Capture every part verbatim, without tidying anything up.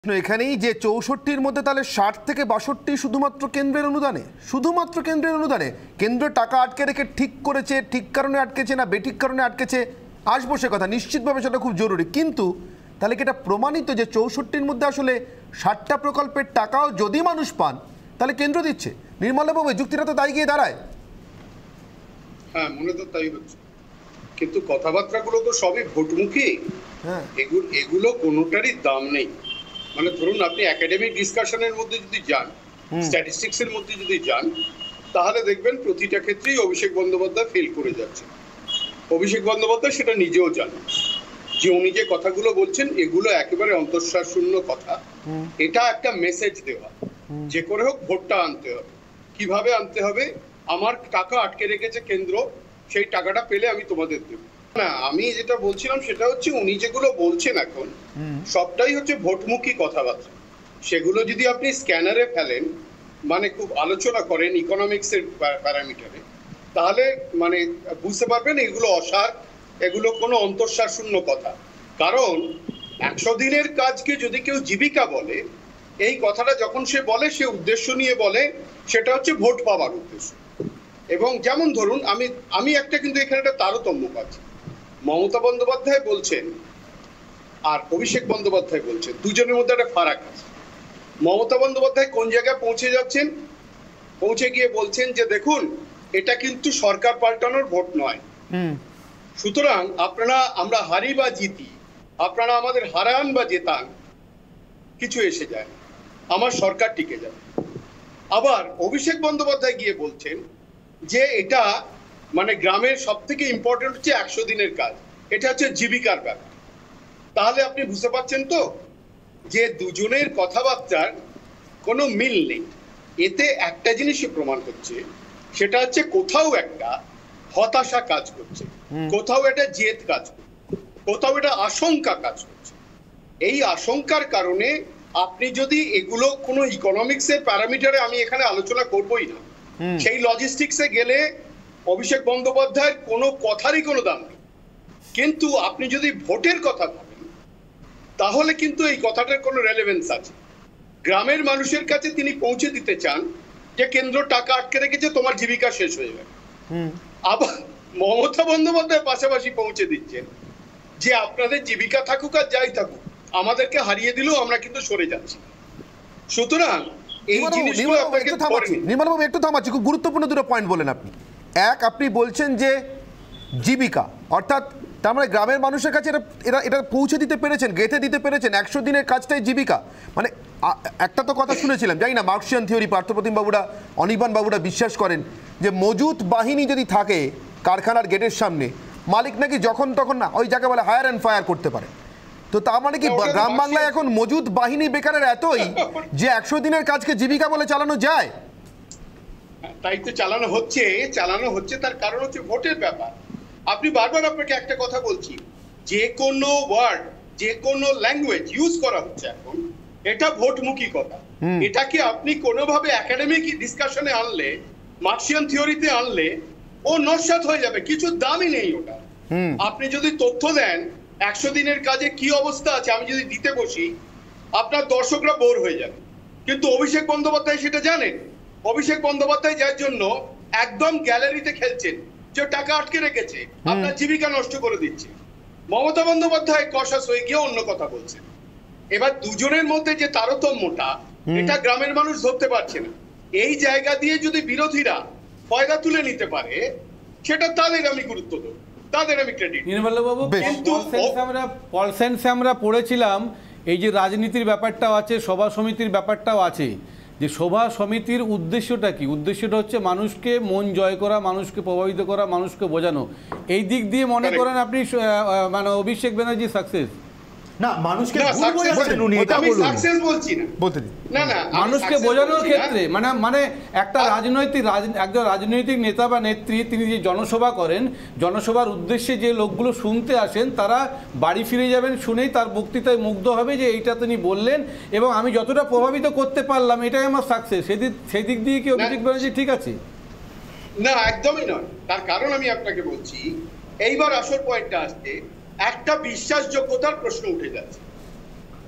এখানেই যে চৌষট্টির মধ্যে তাহলে ষাট থেকে বাষট্টি শুধুমাত্র কেন্দ্রের অনুদানে শুধুমাত্র কেন্দ্রের অনুদানে কেন্দ্র টাকা আটকে রেখে ঠিক করেছে, ঠিক কারণে আটকেছে না বেঠিক কারণে আটকেছে আসবো সে কথা, নিশ্চিতভাবে সেটা খুব জরুরি। কিন্তু তাহলে কি এটা প্রমাণিত যে চৌষট্টির মধ্যে আসলে ষাটটা প্রকল্পের টাকাও যদি মানুষ পান তাহলে কেন্দ্র দিচ্ছে? নির্মলবাবু যুক্তিটা তো তাই গিয়ে দাঁড়ায়। হ্যাঁ, মনে তো তাই হচ্ছে, কিন্তু কথাবার্তাগুলো তো সবই ভোটমুখী। হ্যাঁ, এগুলো এগুলো কোনোটারই দাম নেই। মানে ধরুন আপনি একাডেমিক ডিসকাশনের মধ্যে যদি যান, স্ট্যাটিস্টিক্স এর মধ্যে যদি যান, তাহলে দেখবেন প্রতিটা ক্ষেত্রেই অভিষেক বন্দ্যোপাধ্যায় ফেল করে যাচ্ছে। অভিষেক বন্দ্যোপাধ্যায় সেটা নিজেও জানেন যে উনি যে কথাগুলো বলছেন এগুলো একেবারে অন্তঃসার শূন্য কথা। এটা একটা মেসেজ দেওয়া, যে করে হোক ভোটটা আনতে হবে। কিভাবে আনতে হবে? আমার টাকা আটকে রেখেছে কেন্দ্র, সেই টাকাটা পেলে আমি তোমাদের দেবো না। আমি যেটা বলছিলাম সেটা হচ্ছে উনি যেগুলো বলছেন এখন সবটাই হচ্ছে ভোটমুখী কথাবার্তা। সেগুলো যদি আপনি স্ক্যানারে ফেলেন, মানে খুব আলোচনা করেন ইকোনমিক্স এর প্যারামিটারে, তাহলে মানে বুঝতে পারবেন এগুলো অসার, এগুলো কোনো অন্তঃসার শূন্য কথা। কারণ একশো দিনের কাজকে যদি কেউ জীবিকা বলে, এই কথাটা যখন সে বলে সে উদ্দেশ্য নিয়ে বলে, সেটা হচ্ছে ভোট পাওয়ার উদ্দেশ্য। এবং যেমন ধরুন আমি আমি একটা কিন্তু এখানে একটা তারতম্য পাচ্ছি। মমতা বন্দ্যোপাধ্যায় বলছেন আর অভিষেক বন্দ্যোপাধ্যায় বলছেন, দুজনের মধ্যে একটা ফারাক আছে। মমতা বন্দ্যোপাধ্যায় কোন জায়গায় পৌঁছে যাচ্ছেন? পৌঁছে গিয়ে বলছেন যে দেখুন, এটা কিন্তু সরকার পাল্টানোর ভোট নয়, সুতরাং আপনারা আমরা হারি বা জিতি, আপনারা আমাদের হারান বা জেতান, কিছু এসে যায়, আমার সরকার টিকে যাবে। আবার অভিষেক বন্দ্যোপাধ্যায় গিয়ে বলছেন যে এটা মানে গ্রামের সব থেকে ইম্পর্টেন্ট হচ্ছে একশো দিনের কাজ, এটা হচ্ছে জীবিকার ব্যাপার। তাহলে আপনি বুঝতে পারছেন তো যে দুজনের কথাবার্তার কোনো মিল নেই। এতে একটা জিনিসই প্রমাণ হচ্ছে, সেটা হচ্ছে কোথাও একটা হতাশা কাজ করছে, কোথাও একটা জেদ কাজ করছে, কোথাও একটা আশঙ্কা কাজ করছে। এই আশঙ্কার কারণে আপনি যদি এগুলো কোনো ইকোনমিক্সের প্যারামিটারে আমি এখানে আলোচনা করবই না, সেই লজিস্টিক্সে গেলে অভিষেক বন্দ্যোপাধ্যায়ের কোনো কথারই কোনো দাম নেই। কিন্তু আপনি যদি ভোটের কথা ভাবেন, তাহলে কিন্তু এই কথাটার কোনো রেলেভেন্স আছে। গ্রামের মানুষের কাছে তিনি পৌঁছে দিতে চান যে কেন্দ্র টাকা আটকে রেখেছে, তোমার জীবিকা শেষ হয়ে যাবে। আবার মমতা বন্দ্যোপাধ্যায় পাশাপাশি পৌঁছে দিচ্ছেন যে আপনাদের জীবিকা থাকুক আর যাই থাকুক, আমাদেরকে হারিয়ে দিলেও আমরা কিন্তু সরে যাচ্ছি। সুতরাং এই জিনিসগুলো আপনাকে নির্মলবাবু একটু থামাচ্ছি, খুব গুরুত্বপূর্ণ দুটো পয়েন্ট বলেন আপনি। এক, আপনি বলছেন যে জীবিকা, অর্থাৎ তার মানে গ্রামের মানুষের কাছে এটা এরা এটা পৌঁছে দিতে পেরেছেন, গেঁথে দিতে পেরেছেন, একশো দিনের কাজটাই জীবিকা। মানে একটা তো কথা শুনেছিলাম, জানি না মার্কসিয়ান থিওরি পার্থপ্রতিম বাবুরা, অনির্বাণ বাবুরা বিশ্বাস করেন যে মজুত বাহিনী যদি থাকে কারখানার গেটের সামনে, মালিক নাকি যখন তখন না ওই যাকে বলে হায়ার অ্যান্ড ফায়ার করতে পারে। তো তার মানে কি গ্রাম বাংলায় এখন মজুদ বাহিনী বেকারের এতই যে একশো দিনের কাজকে জীবিকা বলে চালানো যায়? তাই তো চালানো হচ্ছে, চালানো হচ্ছে তার কারণ হচ্ছে ভোটের ব্যাপার। আপনি বারবার আপনাকে একটা কথা বলছি, যে কোনো ওয়ার্ড, যে কোনো ল্যাঙ্গুয়েজ ইউজ করা হচ্ছে এখন, এটা ভোটমুখী কথা। এটাকে আপনি কোনোভাবে একাডেমিক ডিসকাশনে আনলে, মার্কসিয়ান থিওরিতে আনলে ও নস্যাৎ হয়ে যাবে, কিছু দামই নেই ওটা। আপনি যদি তথ্য দেন একশো দিনের কাজে কি অবস্থা আছে, আমি যদি দিতে বসি, আপনার দর্শকরা বোর হয়ে যাবে। কিন্তু অভিষেক বন্দ্যোপাধ্যায় সেটা জানেন। অভিষেক বন্দ্যোপাধ্যায় যার জন্য একদম গ্যালারিতে খেলছেন যে টাকা আটকে রেখেছে, আপনার জীবিকা নষ্ট করে দিচ্ছে। মমতা বন্দ্যোপাধ্যায় কষাস হয়ে গিয়ে অন্য কথা বলছেন। এবার দুজনের মধ্যে যে তারতম্যটা, এটা গ্রামের মানুষ ধরতে পারছে না। এই জায়গা দিয়ে যদি বিরোধীরা ফয়দা তুলে নিতে পারে, সেটা তাদের আমি গুরুত্ব দেব, তাদের আমি ক্রেডিট। নির্মলবাবু, কিন্তু আমরা পল সায়েন্সে আমরা পড়েছিলাম এই যে রাজনীতির ব্যাপারটাও আছে, সভা সমিতির ব্যাপারটাও আছে, যে সভা সমিতির উদ্দেশ্যটা কি? উদ্দেশ্যটা হচ্ছে মানুষকে মন জয় করা, মানুষকে প্রভাবিত করা, মানুষকে বোঝানো। এই দিক দিয়ে মনে করেন আপনি মানে অভিষেক ব্যানার্জি সাকসেস না, মানুষকে ভুল বোঝাচ্ছেন উনি, এটা বলুন। সাকসেস বলছি না, বলতে দিন। না না, মানুষকে বোঝানোর ক্ষেত্রে মানে মানে একটা রাজনৈতিক একজন রাজনৈতিক নেতা বা নেত্রী তিনি যে জনসভা করেন, জনসভার উদ্দেশ্যে যে লোকগুলো শুনতে আসেন তারা বাড়ি ফিরে যাবেন, শুনেই তার বক্তৃতায় মুগ্ধ হবে যে এইটা তিনি বললেন এবং আমি যতটা প্রভাবিত করতে পারলাম এটাই আমার সাকসেস। সেদিক সেই দিক দিয়ে কি অভিষেক ব্যানার্জি ঠিক আছে? না, একদমই নয়। তার কারণ আমি আপনাকে বলছি, এইবার আসল পয়েন্টটা আসছে, একটা বিশ্বাসযোগ্যতার প্রশ্ন উঠে যাচ্ছে।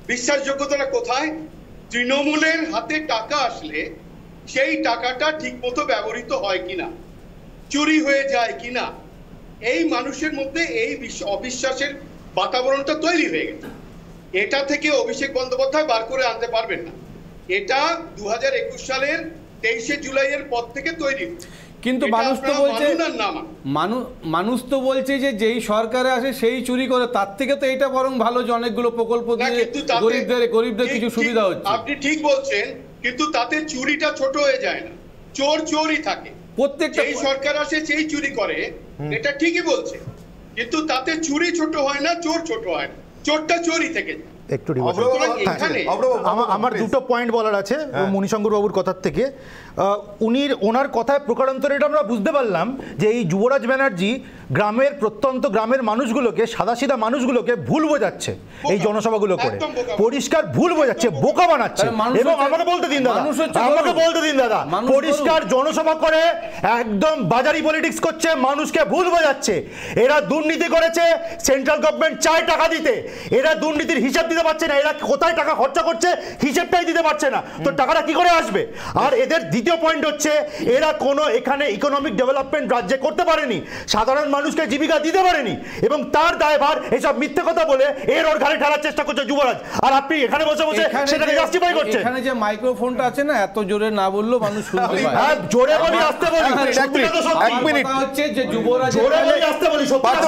বিশ্বাসযোগ্যতাটা কোথায়? তৃণমূলের হাতে টাকা আসলে সেই টাকাটা ঠিক মতো ব্যবহৃত হয় কিনা, চুরি হয়ে যায় কিনা, এই মানুষের মধ্যে এই অবিশ্বাসের বাতাবরণটা তৈরি হয়ে গেছে। এটা থেকে অভিষেক বন্দ্যোপাধ্যায় বার করে আনতে পারবেন না। এটা দু হাজার একুশ সালের তেইশে জুলাইয়ের পর থেকে তৈরি। কিন্তু মানুষ তো বলছে মানুষ মানুষ তো বলছে যে যেই সরকারে আসে সেই চুরি করে, তার থেকে তো এটা বরং ভালো যে অনেকগুলো প্রকল্প দিয়ে গরিবদের গরিবদের কিছু সুবিধা হচ্ছে। আপনি ঠিক বলছেন, কিন্তু তাতে চুরিটা ছোট হয়ে যায় না, চোর চোরই থাকে। প্রত্যেকটা যেই সরকার আসে সেই চুরি করে, এটা ঠিকই বলছে, কিন্তু তাতে চুরি ছোট হয় না, চোর ছোট হয় না, চোরটা চোরই থেকে যায়। একটু আমার দুটো পয়েন্ট বলার আছে মণিশঙ্কর বাবুর কথার থেকে। উনি ওনার কথায় প্রকারান্তরে এটা আমরা বুঝতে পারলাম যে এই যুবরাজ ব্যানার্জি গ্রামের প্রত্যন্ত গ্রামের মানুষগুলোকে, সাদাসিধা মানুষগুলোকে ভুল বোঝাচ্ছে এই জনসভাগুলো করে, পরিষ্কার ভুল বোঝাচ্ছে, বোকা বানাচ্ছে। এবং আমাকে বলতে দিন দাদা, আমাকে বলতে দিন দাদা, পরিষ্কার জনসভা করে একদম বাজারি পলিটিক্স করছে, মানুষকে ভুল বোঝাচ্ছে। এরা দুর্নীতি করেছে, সেন্ট্রাল গভর্নমেন্ট চায় টাকা দিতে, এরা দুর্নীতির হিসাব দিতে পারছে না, এরা কোথায় টাকা খরচা করছে হিসেবটাই দিতে পারছে না, তো টাকাটা কি করে আসবে? আর এদের দ্বিতীয় পয়েন্ট হচ্ছে এরা কোনো এখানে ইকোনমিক ডেভেলপমেন্ট রাজ্যে করতে পারেনি, সাধারণ মানুষকে জীবিকা দিতে পারেনি, এবং তার দায়ভার এসব মিথ্যে কথা বলে এর ওর ঘাড়ে ঠেলার চেষ্টা করছে যুবরাজ। আর আপনি এখানে বসে বসে সেটাকে জাস্টিফাই করছেন। এখানে যে মাইক্রোফোনটা আছে না, এত জোরে না বললেও মানুষ শুনতে পায়। হ্যাঁ, জোরে বলি, আসতে বলি, সত্যিটা তো সত্যি। এক মিনিট হচ্ছে যে যুবরাজ জোরে বলি, আসতে বলি, সত্যিটা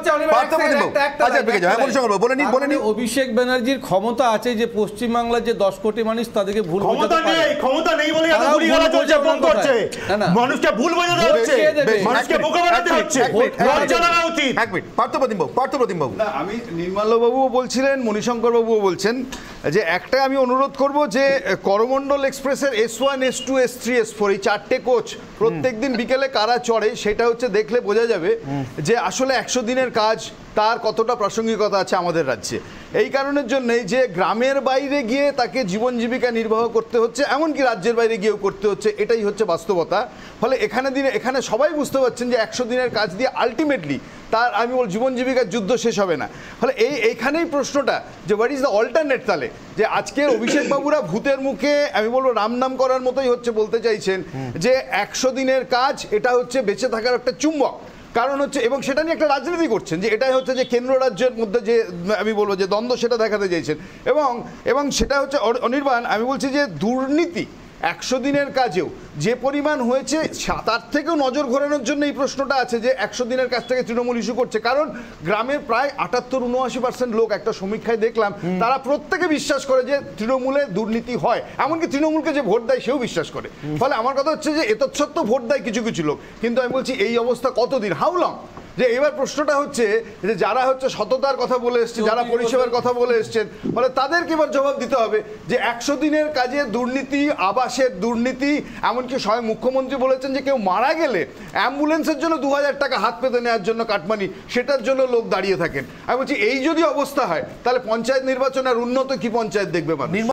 বলে নিন বলে নিন। অভিষেক ব্যানার্জির ক্ষমতা আছে যে পশ্চিমবাংলার যে দশ কোটি মানুষ তাদেরকে ভুল ক্ষমতা নেই, ক্ষমতা নেই বলে এত গুলি গালা চলছে, বন্ধ করছে, মানুষকে ভুল বোঝাতে হচ্ছে, মানুষকে বোকা বানাতে হচ্ছে। লজ্জা লাগা উচিত। এক মিনিট, পার্থপ্রতিম বাবু, পার্থপ্রতিম বাবু। না, আমি নির্মলবাবুও বলছিলেন, মণিশঙ্কর বাবুও বলছেন যে একটা আমি অনুরোধ করব যে করমণ্ডল এক্সপ্রেসের S one S two S three S four এই চারটে কোচ প্রত্যেকদিন বিকেলে কারা চড়ে সেটা হচ্ছে দেখলে বোঝা যাবে যে আসলে একশো দিনের কাজ তার কতটা প্রাসঙ্গিকতা আছে আমাদের রাজ্যে। এই কারণের জন্যই যে গ্রামের বাইরে গিয়ে তাকে জীবন জীবিকা নির্বাহ করতে হচ্ছে, এমনকি রাজ্যের বাইরে গিয়েও করতে হচ্ছে, এটাই হচ্ছে বাস্তবতা। ফলে এখানে দিনে এখানে সবাই বুঝতে পারছেন যে একশো দিনের কাজ দিয়ে আলটিমেটলি তার আমি বল জীবন জীবিকার যুদ্ধ শেষ হবে না। ফলে এই এইখানেই প্রশ্নটা যে হোয়াট ইজ দ্য অল্টারনেট, তাহলে যে আজকের অভিষেক বাবুরা ভূতের মুখে আমি বলবো রাম নাম করার মতোই হচ্ছে বলতে চাইছেন যে একশো দিনের কাজ এটা হচ্ছে বেঁচে থাকার একটা চুম্বক। কারণ হচ্ছে, এবং সেটা নিয়ে একটা রাজনীতি করছেন যে এটাই হচ্ছে যে কেন্দ্র রাজ্যের মধ্যে যে আমি বলবো যে দ্বন্দ্ব সেটা দেখাতে চাইছেন, এবং এবং সেটা হচ্ছে অনির্বাণ। আমি বলছি যে দুর্নীতি একশো দিনের কাজেও যে পরিমাণ হয়েছে তার থেকেও নজর ঘোরানোর জন্য এই প্রশ্নটা আছে যে একশো দিনের কাজটাকে তৃণমূল ইস্যু করছে। কারণ গ্রামের প্রায় আটাত্তর উনআশি পার্সেন্ট লোক একটা সমীক্ষায় দেখলাম তারা প্রত্যেকে বিশ্বাস করে যে তৃণমূলে দুর্নীতি হয়, এমনকি তৃণমূলকে যে ভোট দেয় সেও বিশ্বাস করে। ফলে আমার কথা হচ্ছে যে এতচ্ছত্ব ভোট দেয় কিছু কিছু লোক, কিন্তু আমি বলছি এই অবস্থা কতদিন, হাউ লং? যে এবার প্রশ্নটা হচ্ছে যে যারা হচ্ছে সততার কথা বলে এসছে, যারা পরিষেবার কথা বলে এসছেন, ফলে তাদেরকে এবার জবাব দিতে হবে যে একশো দিনের কাজে দুর্নীতি, আবাসের দুর্নীতি, এমনকি স্বয়ং মুখ্যমন্ত্রী বলেছেন যে কেউ মারা গেলে অ্যাম্বুলেন্সের জন্য দু হাজার টাকা হাত পেতে নেওয়ার জন্য কাটমানি, সেটার জন্য লোক দাঁড়িয়ে থাকেন। আমি বলছি এই যদি অবস্থা হয় তাহলে পঞ্চায়েত নির্বাচন আর উন্নত কি পঞ্চায়েত দেখবে মানুষ?